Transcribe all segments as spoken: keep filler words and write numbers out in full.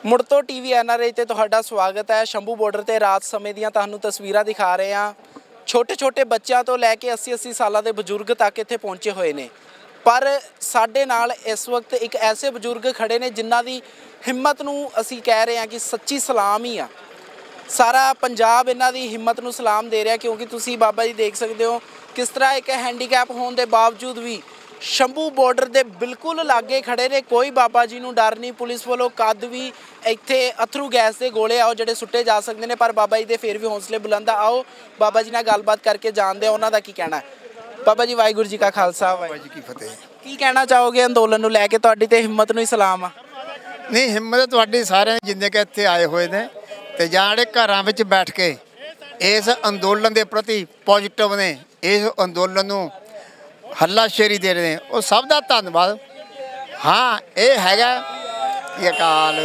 ਮੁੜ ਤੋਂ TV N R ਆਈ ਤੇ ਤੁਹਾਡਾ ਸਵਾਗਤ ਹੈ। ਸ਼ੰਭੂ ਬਾਰਡਰ ਤੇ ਰਾਤ ਸਮੇਂ ਦੀਆਂ ਤੁਹਾਨੂੰ ਤਸਵੀਰਾਂ ਦਿਖਾ ਰਹੇ ਹਾਂ। ਛੋਟੇ ਛੋਟੇ ਬੱਚਿਆਂ ਤੋਂ ਲੈ ਕੇ अस्सी अस्सी ਸਾਲਾਂ ਦੇ ਬਜ਼ੁਰਗ ਤੱਕ ਇੱਥੇ ਪਹੁੰਚੇ ਹੋਏ ਨੇ। ਪਰ ਸਾਡੇ ਨਾਲ ਇਸ ਵਕਤ ਇੱਕ ਐਸੇ ਬਜ਼ੁਰਗ ਖੜੇ ਨੇ ਜਿਨ੍ਹਾਂ ਦੀ ਹਿੰਮਤ ਨੂੰ ਅਸੀਂ ਕਹਿ ਰਹੇ ਹਾਂ ਕਿ ਸੱਚੀ ਸਲਾਮ ਹੀ ਆ। ਸਾਰਾ ਪੰਜਾਬ ਇਹਨਾਂ ਦੀ ਹਿੰਮਤ ਨੂੰ ਸਲਾਮ ਦੇ ਰਿਹਾ, ਕਿਉਂਕਿ ਤੁਸੀਂ ਬਾਬਾ ਜੀ ਦੇਖ ਸਕਦੇ ਹੋ ਕਿਸ ਤਰ੍ਹਾਂ ਇੱਕ ਹੈਂਡੀਕੈਪ ਹੋਣ ਦੇ ਬਾਵਜੂਦ ਵੀ ਸ਼ੰਭੂ ਬਾਰਡਰ ਦੇ ਬਿਲਕੁਲ ਲਾਗੇ ਖੜੇ ਨੇ। ਕੋਈ ਬਾਬਾ ਜੀ ਨੂੰ ਡਰ ਨਹੀਂ। ਪੁਲਿਸ ਵੱਲੋਂ ਕਦ ਵੀ ਇੱਥੇ ਅਥਰੂ ਗੈਸ ਦੇ ਗੋਲੇ ਆਓ ਜਿਹੜੇ ਸੁੱਟੇ ਜਾ ਸਕਦੇ ਨੇ, ਪਰ ਬਾਬਾ ਜੀ ਦੇ ਫਿਰ ਵੀ ਹੌਸਲੇ ਬੁਲੰਦ ਆ। ਆਓ ਬਾਬਾ ਜੀ ਨਾਲ ਗੱਲਬਾਤ ਕਰਕੇ ਜਾਣਦੇ ਆ ਉਹਨਾਂ ਦਾ ਕੀ ਕਹਿਣਾ ਹੈ। ਬਾਬਾ ਜੀ ਵਾਹਿਗੁਰੂ ਜੀ ਕਾ ਖਾਲਸਾ ਵਾਹਿਗੁਰੂ ਜੀ ਕੀ ਫਤਿਹ। ਕੀ ਕਹਿਣਾ ਚਾਹੋਗੇ ਅੰਦੋਲਨ ਨੂੰ ਲੈ ਕੇ? ਤੁਹਾਡੀ ਤੇ ਹਿੰਮਤ ਨੂੰ ਹੀ ਸਲਾਮ ਆ। ਨਹੀਂ, ਹਿੰਮਤ ਤੁਹਾਡੀ ਸਾਰਿਆਂ ਜਿੰਨੇ ਕਿ ਇੱਥੇ ਆਏ ਹੋਏ ਨੇ ਤੇ ਜਿਹੜੇ ਘਰਾਂ ਵਿੱਚ ਬੈਠ ਕੇ ਇਸ ਅੰਦੋਲਨ ਦੇ ਪ੍ਰਤੀ ਪੋਜ਼ਿਟਿਵ ਨੇ, ਇਸ ਅੰਦੋਲਨ ਨੂੰ ਹੱਲਾਸ਼ੇਰੀ ਦੇ ਰਹੇ ਨੇ, ਉਹ ਸਭ ਦਾ ਧੰਨਵਾਦ। ਹਾਂ, ਇਹ ਹੈਗਾ ਕਿ ਅਕਾਲ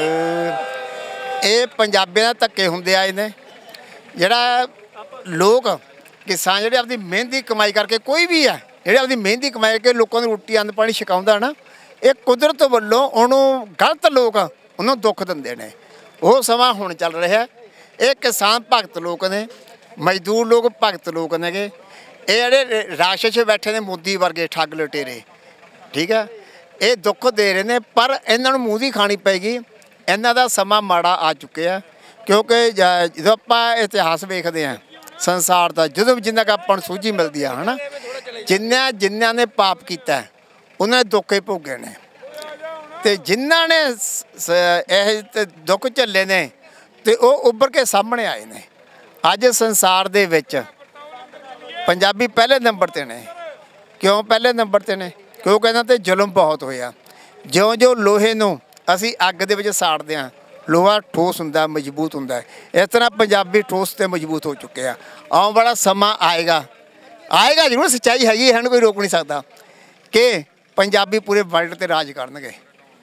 ਇਹ ਪੰਜਾਬੀਆਂ ਦਾ ਧੱਕੇ ਹੁੰਦੇ ਆਏ ਨੇ। ਜਿਹੜਾ ਲੋਕ ਕਿਸਾਨ ਜਿਹੜੇ ਆਪਣੀ ਮਿਹਨਤੀ ਕਮਾਈ ਕਰਕੇ, ਕੋਈ ਵੀ ਹੈ ਜਿਹੜੇ ਆਪਣੀ ਮਿਹਨਤੀ ਕਮਾਈ ਕਰਕੇ ਲੋਕਾਂ ਨੂੰ ਰੋਟੀ ਅੰਨ ਪਾਣੀ ਛਕਾਉਂਦਾ ਨਾ, ਇਹ ਕੁਦਰਤ ਵੱਲੋਂ ਉਹਨੂੰ ਗਲਤ ਲੋਕ ਉਹਨੂੰ ਦੁੱਖ ਦਿੰਦੇ ਨੇ। ਉਹ ਸਮਾਂ ਹੁਣ ਚੱਲ ਰਿਹਾ। ਇਹ ਕਿਸਾਨ ਭਗਤ ਲੋਕ ਨੇ, ਮਜ਼ਦੂਰ ਲੋਕ ਭਗਤ ਲੋਕ ਨੇਗੇ। ਇਹ ਜਿਹੜੇ ਰਾਸ਼ਟਰ 'ਚ ਬੈਠੇ ਨੇ ਮੋਦੀ ਵਰਗੇ ਠੱਗ ਲੁਟੇਰੇ, ਠੀਕ ਹੈ, ਇਹ ਦੁੱਖ ਦੇ ਰਹੇ ਨੇ। ਪਰ ਇਹਨਾਂ ਨੂੰ ਮੂੰਹ ਦੀ ਖਾਣੀ ਪਏਗੀ। ਇਹਨਾਂ ਦਾ ਸਮਾਂ ਮਾੜਾ ਆ ਚੁੱਕਿਆ, ਕਿਉਂਕਿ ਜਦੋਂ ਆਪਾਂ ਇਤਿਹਾਸ ਵੇਖਦੇ ਹਾਂ ਸੰਸਾਰ ਦਾ, ਜਦੋਂ ਵੀ ਜਿੰਨਾ ਕੁ ਆਪਾਂ ਨੂੰ ਸੂਝੀ ਮਿਲਦੀ ਆ, ਹੈ ਨਾ, ਜਿੰਨਿਆਂ ਜਿਨ੍ਹਾਂ ਨੇ ਪਾਪ ਕੀਤਾ ਉਹਨਾਂ ਨੇ ਦੁੱਖ ਹੀ ਭੋਗੇ ਨੇ, ਅਤੇ ਜਿਨ੍ਹਾਂ ਨੇ ਇਹ ਦੁੱਖ ਝੱਲੇ ਨੇ ਅਤੇ ਉਹ ਉੱਭਰ ਕੇ ਸਾਹਮਣੇ ਆਏ ਨੇ। ਅੱਜ ਸੰਸਾਰ ਦੇ ਵਿੱਚ ਪੰਜਾਬੀ ਪਹਿਲੇ ਨੰਬਰ 'ਤੇ ਨੇ। ਕਿਉਂ ਪਹਿਲੇ ਨੰਬਰ 'ਤੇ ਨੇ? ਕਿਉਂਕਿ ਇਹਨਾਂ 'ਤੇ ਜ਼ੁਲਮ ਬਹੁਤ ਹੋਇਆ। ਜਿਉਂ ਜਿਉਂ ਲੋਹੇ ਨੂੰ ਅਸੀਂ ਅੱਗ ਦੇ ਵਿੱਚ ਸਾੜਦੇ ਹਾਂ, ਲੋਹਾ ਠੋਸ ਹੁੰਦਾ, ਮਜ਼ਬੂਤ ਹੁੰਦਾ। ਇਸ ਤਰ੍ਹਾਂ ਪੰਜਾਬੀ ਠੋਸ ਅਤੇ ਮਜ਼ਬੂਤ ਹੋ ਚੁੱਕੇ ਆ। ਆਉਣ ਵਾਲਾ ਸਮਾਂ ਆਏਗਾ, ਆਏਗਾ ਜ਼ਰੂਰ। ਸੱਚਾਈ ਹੈਗੀ, ਸਾਨੂੰ ਕੋਈ ਰੋਕ ਨਹੀਂ ਸਕਦਾ ਕਿ ਪੰਜਾਬੀ ਪੂਰੇ ਵਰਲਡ 'ਤੇ ਰਾਜ ਕਰਨਗੇ।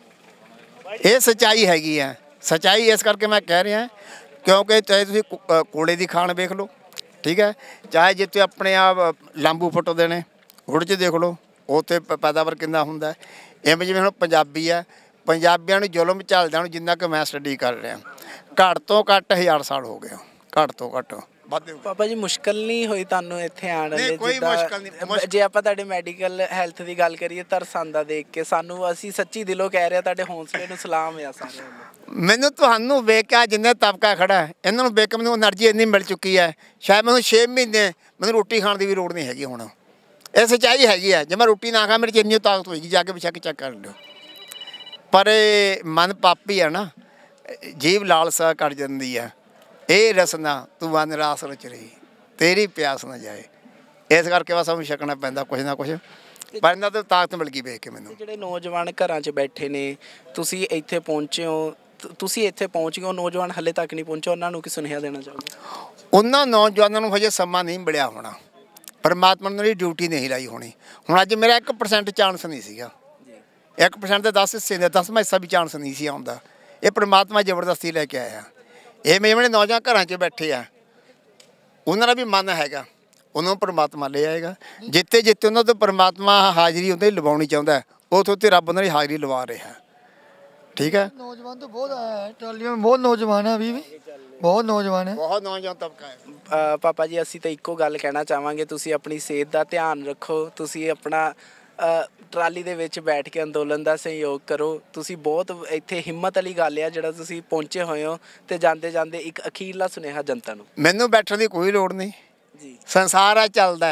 ਇਹ ਸੱਚਾਈ ਹੈਗੀ ਆ। ਸੱਚਾਈ ਇਸ ਕਰਕੇ ਮੈਂ ਕਹਿ ਰਿਹਾ ਕਿਉਂਕਿ ਚਾਹੇ ਤੁਸੀਂ ਕੋਲੇ ਦੀ ਖਾਣ ਵੇਖ ਲਓ, ਠੀਕ ਹੈ, ਚਾਹੇ ਜਿੱਥੇ ਆਪਣੇ ਆਪ ਲਾਂਬੂ ਫੁੱਟਦੇ ਨੇ ਗੁੜ 'ਚ ਦੇਖ ਲਓ, ਉੱਥੇ ਪੈਦਾਵਾਰ ਕਿੰਨਾ ਹੁੰਦਾ। ਇਵੇਂ ਜਿਵੇਂ ਹੁਣ ਪੰਜਾਬੀ ਆ, ਪੰਜਾਬੀਆਂ ਨੂੰ ਜ਼ੁਲਮ ਝੱਲਦਿਆਂ ਨੂੰ ਜਿੰਨਾ ਕੁ ਮੈਂ ਸਟੱਡੀ ਕਰ ਰਿਹਾ, ਘੱਟ ਤੋਂ ਘੱਟ ਹਜ਼ਾਰ ਸਾਲ ਹੋ ਗਏ, ਘੱਟ ਤੋਂ ਘੱਟ। ਬਾਬਾ ਜੀ ਮੁਸ਼ਕਿਲ ਨਹੀਂ ਹੋਈ ਤੁਹਾਨੂੰ ਇੱਥੇ ਆਉਣ ਲਈ? ਕੋਈ ਮੁਸ਼ਕਿਲ ਨਹੀਂ। ਜੇ ਆਪਾਂ ਤੁਹਾਡੇ ਮੈਡੀਕਲ ਹੈਲਥ ਦੀ ਗੱਲ ਕਰੀਏ, ਤਰਸ ਆਉਂਦਾ ਦੇਖ ਕੇ ਸਾਨੂੰ। ਅਸੀਂ ਸੱਚੀ ਦਿਲੋਂ ਕਹਿ ਰਹੇ, ਤੁਹਾਡੇ ਹੌਸਲੇ ਨੂੰ ਸਲਾਮ ਆ ਸਾਰਿਆਂ ਨੂੰ। ਮੈਨੂੰ ਤੁਹਾਨੂੰ ਵੇਖ ਕੇ ਜਿੰਨੇ ਤਬਕਾ ਖੜਾ, ਇਹਨਾਂ ਨੂੰ ਵੇਖ ਕੇ ਮੈਨੂੰ ਐਨਰਜੀ ਇੰਨੀ ਮਿਲ ਚੁੱਕੀ ਹੈ, ਸ਼ਾਇਦ ਮੈਨੂੰ ਛੇ ਮਹੀਨੇ ਮੈਨੂੰ ਰੋਟੀ ਖਾਣ ਦੀ ਵੀ ਲੋੜ ਨਹੀਂ ਹੈਗੀ ਹੁਣ। ਇਹ ਸੱਚਾਈ ਹੈਗੀ ਹੈ। ਜੇ ਮੈਂ ਰੋਟੀ ਨਾ ਖਾਂ, ਮੇਰੇ 'ਚ ਇੰਨੀ ਤਾਕਤ ਹੋਏਗੀ, ਜਾ ਕੇ ਬੇਸ਼ੱਕ ਚੈੱਕ ਕਰ ਲਿਓ। ਪਰ ਇਹ ਮਨ ਪਾਪੀ ਹੈ ਨਾ, ਜੀਭ ਲਾਲਸਾ ਕਰ ਜਾਂਦੀ ਹੈ। ਇਹ ਰਸਨਾ ਤੂੰ ਵਨ ਰਾਸ ਰਚ ਰਹੀ, ਤੇਰੀ ਪਿਆਸ ਨਾ ਜਾਏ। ਇਸ ਕਰਕੇ ਬਸ ਸਾਨੂੰ ਛਕਣਾ ਪੈਂਦਾ ਕੁਛ ਨਾ ਕੁਛ। ਪਰ ਇਹਨਾਂ ਤੋਂ ਤਾਕਤ ਮਿਲ ਗਈ ਵੇਖ ਕੇ ਮੈਨੂੰ। ਜਿਹੜੇ ਨੌਜਵਾਨ ਘਰਾਂ 'ਚ ਬੈਠੇ ਨੇ, ਤੁਸੀਂ ਇੱਥੇ ਪਹੁੰਚੇ ਹੋ, ਤੁਸੀਂ ਇੱਥੇ ਪਹੁੰਚ ਗਏ ਹੋ, ਨੌਜਵਾਨ ਹਾਲੇ ਤੱਕ ਨਹੀਂ ਪਹੁੰਚੇ, ਉਹਨਾਂ ਨੂੰ ਕੀ ਸੁਨੇਹਾ ਦੇਣਾ ਚਾਹੋਗੇ? ਉਹਨਾਂ ਨੌਜਵਾਨਾਂ ਨੂੰ ਹਜੇ ਸਮਾਂ ਨਹੀਂ ਮਿਲਿਆ ਹੋਣਾ। ਪਰਮਾਤਮਾ ਨੇ ਡਿਊਟੀ ਨਹੀਂ ਲਾਈ ਹੋਣੀ। ਹੁਣ ਅੱਜ ਮੇਰਾ ਇੱਕ ਪਰਸੈਂਟ ਚਾਂਸ ਨਹੀਂ ਸੀਗਾ, ਇੱਕ ਪਰਸੈਂਟ ਦੇ ਦਸ ਹਿੱਸੇ ਦੇ ਦਸਵਾਂ ਹਿੱਸਾ ਵੀ ਚਾਂਸ ਨਹੀਂ ਸੀ ਆਉਂਦਾ। ਇਹ ਪਰਮਾਤਮਾ ਜ਼ਬਰਦਸਤੀ ਲੈ ਕੇ ਆਇਆ। ਇਹ ਮੇਰੇ ਜਿਹੜੇ ਨੌਜਵਾਨ ਘਰਾਂ 'ਚ ਬੈਠੇ ਆ, ਉਹਨਾਂ ਦਾ ਵੀ ਮਨ ਹੈਗਾ, ਉਹਨਾਂ ਨੂੰ ਪਰਮਾਤਮਾ ਲੈ ਆਏਗਾ। ਜਿੱਥੇ ਜਿੱਥੇ ਉਹਨਾਂ ਤੋਂ ਪਰਮਾਤਮਾ ਹਾਜ਼ਰੀ ਉਹਨਾਂ ਦੀ ਲਵਾਉਣੀ ਚਾਹੁੰਦਾ, ਉੱਥੇ ਉੱਥੇ ਰੱਬ ਉਹਨਾਂ ਦੀ ਹਾਜ਼ਰੀ ਲਵਾ ਰਿਹਾ, ਠੀਕ ਹੈ। ਨੌਜਵਾਨ ਤਾਂ ਬਹੁਤ ਆਇਆ ਟਰਾਲੀਆਂ ਵਿੱਚ, ਬਹੁਤ ਨੌਜਵਾਨ ਹੈ, ਅਭੀ ਵੀ ਬਹੁਤ ਨੌਜਵਾਨ ਹੈ, ਬਹੁਤ ਨੌਜਵਾਨ ਤਬਕਾ ਹੈ। ਪਾਪਾ ਜੀ, ਅਸੀਂ ਤਾਂ ਇੱਕੋ ਗੱਲ ਕਹਿਣਾ ਚਾਹਾਂਗੇ, ਤੁਸੀਂ ਆਪਣੀ ਸਿਹਤ ਦਾ ਧਿਆਨ ਰੱਖੋ। ਤੁਸੀਂ ਆਪਣਾ ਟਰਾਲੀ ਦੇ ਵਿੱਚ ਬੈਠ ਕੇ ਅੰਦੋਲਨ ਦਾ ਸਹਿਯੋਗ ਕਰੋ। ਤੁਸੀਂ ਬਹੁਤ ਇੱਥੇ ਹਿੰਮਤ ਵਾਲੀ ਗੱਲ ਆ ਜਿਹੜਾ ਤੁਸੀਂ ਪਹੁੰਚੇ ਹੋਏ ਹੋ। ਅਤੇ ਜਾਂਦੇ ਜਾਂਦੇ ਇੱਕ ਅਖੀਰਲਾ ਸੁਨੇਹਾ ਜਨਤਾ ਨੂੰ। ਮੈਨੂੰ ਬੈਠਣ ਦੀ ਕੋਈ ਲੋੜ ਨਹੀਂ ਜੀ। ਸੰਸਾਰ ਆ ਚੱਲਦਾ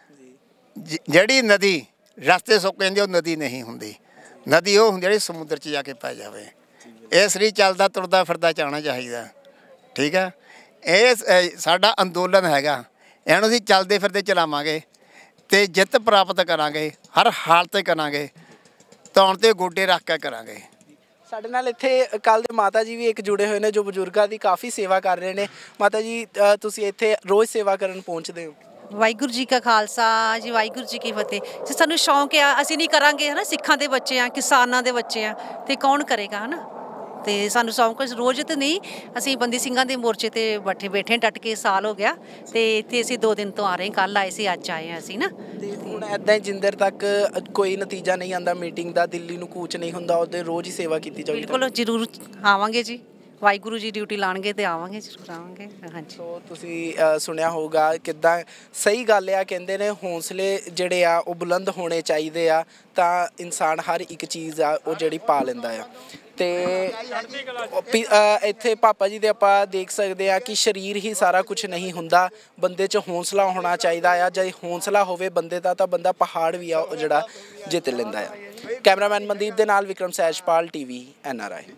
ਜੀ। ਜਿਹੜੀ ਨਦੀ ਰਸਤੇ ਸੁੱਕ ਜਾਂਦੀ, ਉਹ ਨਦੀ ਨਹੀਂ ਹੁੰਦੀ। ਨਦੀ ਉਹ ਹੁੰਦੀ ਜਿਹੜੀ ਸਮੁੰਦਰ 'ਚ ਜਾ ਕੇ ਪੈ ਜਾਵੇ। ਇਹ ਸਰੀਰ ਚੱਲਦਾ ਤੁਰਦਾ ਫਿਰਦਾ ਜਾਣਾ ਚਾਹੀਦਾ, ਠੀਕ ਹੈ। ਇਹ ਸਾਡਾ ਅੰਦੋਲਨ ਹੈਗਾ, ਇਹਨੂੰ ਅਸੀਂ ਚੱਲਦੇ ਫਿਰਦੇ ਚਲਾਵਾਂਗੇ ਅਤੇ ਜਿੱਤ ਪ੍ਰਾਪਤ ਕਰਾਂਗੇ। ਹਰ ਹਾਲਤ 'ਤੇ ਕਰਾਂਗੇ, ਧੌਣ 'ਤੇ ਗੋਡੇ ਰੱਖ ਕੇ ਕਰਾਂਗੇ। ਸਾਡੇ ਨਾਲ ਇੱਥੇ ਕੱਲ੍ਹ ਦੇ ਮਾਤਾ ਜੀ ਵੀ ਇੱਕ ਜੁੜੇ ਹੋਏ ਨੇ, ਜੋ ਬਜ਼ੁਰਗਾਂ ਦੀ ਕਾफ़ੀ ਸੇਵਾ ਕਰ ਰਹੇ ਨੇ। ਮਾਤਾ ਜੀ, ਤੁਸੀਂ ਇੱਥੇ ਰੋਜ਼ ਸੇਵਾ ਕਰਨ ਪਹੁੰਚਦੇ ਹੋ? ਵਾਹਿਗੁਰੂ ਜੀ ਕਾ ਖਾਲਸਾ ਜੀ, ਵਾਹਿਗੁਰੂ ਜੀ ਕੀ ਫਤਿਹ। ਜੇ ਸਾਨੂੰ ਸ਼ੌਂਕ ਆ, ਅਸੀਂ ਨਹੀਂ ਕਰਾਂਗੇ, ਹੈ ਨਾ, ਸਿੱਖਾਂ ਦੇ ਬੱਚੇ ਆ, ਕਿਸਾਨਾਂ ਦੇ ਬੱਚੇ ਆ, ਅਤੇ ਕੌਣ ਕਰੇਗਾ, ਹੈ ਨਾ। ਅਤੇ ਸਾਨੂੰ ਸ਼ੌਂਕ ਰੋਜ਼ ਤਾਂ ਨਹੀਂ, ਅਸੀਂ ਬੰਦੀ ਸਿੰਘਾਂ ਦੇ ਮੋਰਚੇ 'ਤੇ ਬੈਠੇ ਬੈਠੇ ਡਟ ਕੇ ਸਾਲ ਹੋ ਗਿਆ, ਅਤੇ ਇੱਥੇ ਅਸੀਂ ਦੋ ਦਿਨ ਤੋਂ ਆ ਰਹੇ। ਕੱਲ੍ਹ ਆਏ ਸੀ, ਅੱਜ ਆਏ ਹਾਂ ਅਸੀਂ ਨਾ। ਅਤੇ ਹੁਣ ਇੱਦਾਂ ਹੀ ਜਿੰਦਰ ਤੱਕ ਕੋਈ ਨਤੀਜਾ ਨਹੀਂ ਆਉਂਦਾ ਮੀਟਿੰਗ ਦਾ, ਦਿੱਲੀ ਨੂੰ ਕੂਚ ਨਹੀਂ ਹੁੰਦਾ, ਉਹਦੇ ਰੋਜ਼ ਹੀ ਸੇਵਾ ਕੀਤੀ ਜਾਊਗੀ? ਬਿਲਕੁਲ ਜ਼ਰੂਰ ਆਵਾਂਗੇ ਜੀ। ਵਾਹਿਗੁਰੂ ਜੀ ਡਿਊਟੀ ਲਾਣਗੇ ਤੇ ਆਵਾਂਗੇ, ਜ਼ਰੂਰ ਆਵਾਂਗੇ। ਹਾਂਜੀ ਸੋ ਤੁਸੀਂ ਅ, ਸੁਣਿਆ ਹੋਊਗਾ ਕਿੱਦਾਂ ਸਹੀ ਗੱਲ ਆ, ਕਹਿੰਦੇ ਨੇ ਹੌਸਲੇ ਜਿਹੜੇ ਆ ਉਹ ਬੁਲੰਦ ਹੋਣੇ ਚਾਹੀਦੇ ਆ ਤਾਂ ਇਨਸਾਨ ਹਰ ਇੱਕ ਚੀਜ਼ ਆ ਉਹ ਜਿਹੜੀ ਪਾ ਲੈਂਦਾ ਆ। ਤੇ ਪੀ- ਅ, ਇੱਥੇ ਪਾਪਾ ਜੀ ਦੇ ਆਪਾਂ ਦੇਖ ਸਕਦੇ ਆ ਕਿ ਸਰੀਰ ਹੀ ਸਾਰਾ ਕੁਝ ਨਹੀਂ ਹੁੰਦਾ, ਬੰਦੇ 'ਚ ਹੌਸਲਾ ਹੋਣਾ ਚਾਹੀਦਾ ਆ। ਜੇ ਹੌਸਲਾ ਹੋਵੇ ਬੰਦੇ ਦਾ ਤਾਂ ਬੰਦਾ ਪਹਾੜ ਵੀ ਆ ਉਹ ਜਿਹੜਾ ਜਿੱਤ ਲੈਂਦਾ ਆ। ਕੈਮਰਾਮੈਨ ਮਨਦੀਪ ਦੇ ਨਾਲ Vikram Sahajpal, TV N R ਆਈ।